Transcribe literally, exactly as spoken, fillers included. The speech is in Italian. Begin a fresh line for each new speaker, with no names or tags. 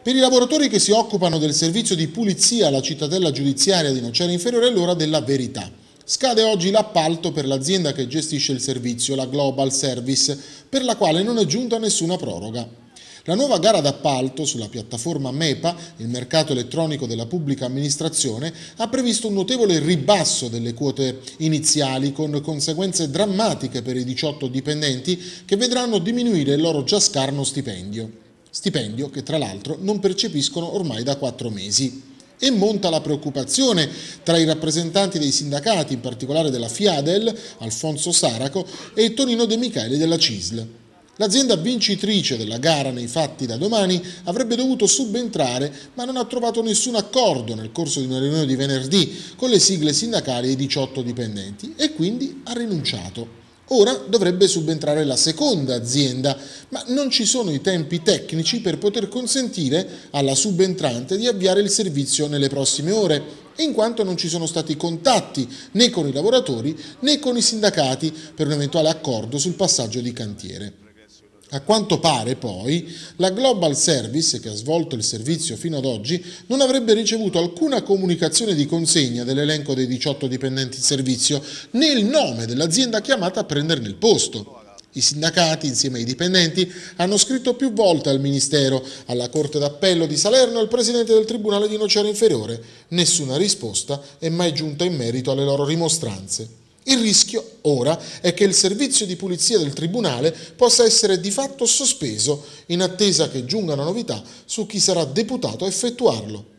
Per i lavoratori che si occupano del servizio di pulizia alla cittadella giudiziaria di Nocera Inferiore è l'ora della verità. Scade oggi l'appalto per l'azienda che gestisce il servizio, la Global Service, per la quale non è giunta nessuna proroga. La nuova gara d'appalto sulla piattaforma MEPA, il mercato elettronico della pubblica amministrazione, ha previsto un notevole ribasso delle quote iniziali con conseguenze drammatiche per i diciotto dipendenti che vedranno diminuire il loro già scarno stipendio. Stipendio che tra l'altro non percepiscono ormai da quattro mesi. E monta la preoccupazione tra i rappresentanti dei sindacati, in particolare della Fiadel, Alfonso Saraco, e Tonino De Micheli della C I S L. L'azienda vincitrice della gara nei fatti da domani avrebbe dovuto subentrare, ma non ha trovato nessun accordo nel corso di una riunione di venerdì con le sigle sindacali e i diciotto dipendenti e quindi ha rinunciato. Ora dovrebbe subentrare la seconda azienda, ma non ci sono i tempi tecnici per poter consentire alla subentrante di avviare il servizio nelle prossime ore, in quanto non ci sono stati contatti né con i lavoratori né con i sindacati per un eventuale accordo sul passaggio di cantiere. A quanto pare, poi, la Global Service, che ha svolto il servizio fino ad oggi, non avrebbe ricevuto alcuna comunicazione di consegna dell'elenco dei diciotto dipendenti in servizio, né il nome dell'azienda chiamata a prenderne il posto. I sindacati, insieme ai dipendenti, hanno scritto più volte al Ministero, alla Corte d'Appello di Salerno e al Presidente del Tribunale di Nocera Inferiore. Nessuna risposta è mai giunta in merito alle loro rimostranze. Il rischio ora è che il servizio di pulizia del Tribunale possa essere di fatto sospeso in attesa che giungano novità su chi sarà deputato a effettuarlo.